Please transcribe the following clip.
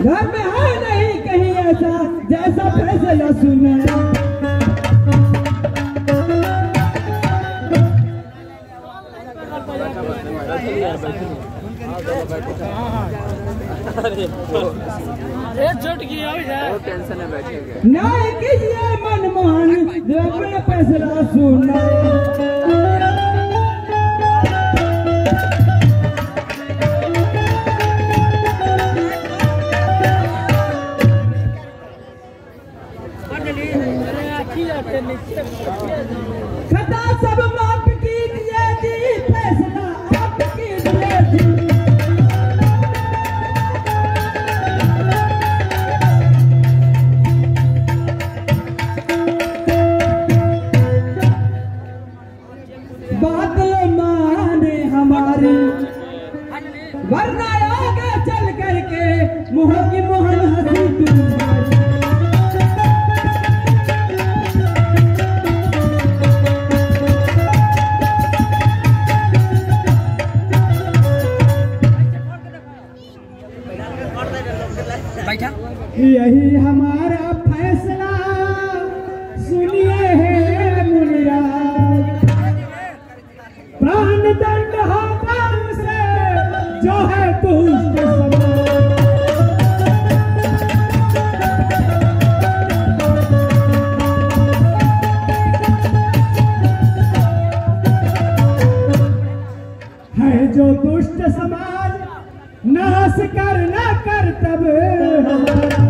घर में है नहीं कहीं ऐसा जैसा फैसला सुना। टेंशन है बैठेंगे ना कीजिए मनमान जो अपना फैसला सुना। खता सब माफ कीजिए जी फैसला आप कीजिए जी। बात माने हमारी वरना आगे चल करके मोहन की मोहन हंसी तुम्हारी। यही हमारा फैसला सुनिए है मुनिराज। प्राण दंड होगा उसे जो है दुष्ट समाज। है जो दुष्ट समाज नाश कर न कर तब